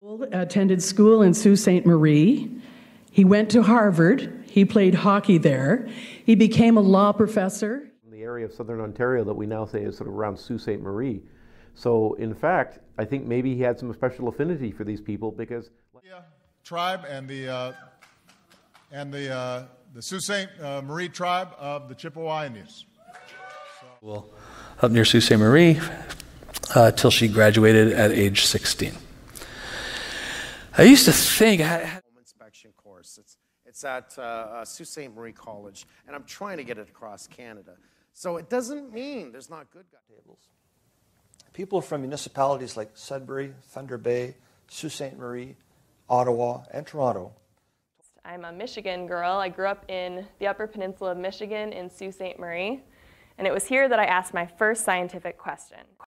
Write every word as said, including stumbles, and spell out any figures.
Attended school in Sault Ste. Marie. He went to Harvard. He played hockey there. He became a law professor. In the area of southern Ontario that we now say is sort of around Sault Ste. Marie. So in fact, I think maybe he had some special affinity for these people because Yeah, tribe and the uh, and the uh, the Sault Ste. Uh, Marie tribe of the Chippewa Indians. So. Well, up near Sault Ste. Marie uh, till she graduated at age sixteen. I used to think I had home inspection course. It's it's at uh, uh, Sault Ste. Marie College, and I'm trying to get it across Canada. So it doesn't mean there's not good guys. Tables. People from municipalities like Sudbury, Thunder Bay, Sault Ste. Marie, Ottawa, and Toronto. I'm a Michigan girl. I grew up in the Upper Peninsula of Michigan in Sault Ste. Marie, and it was here that I asked my first scientific question.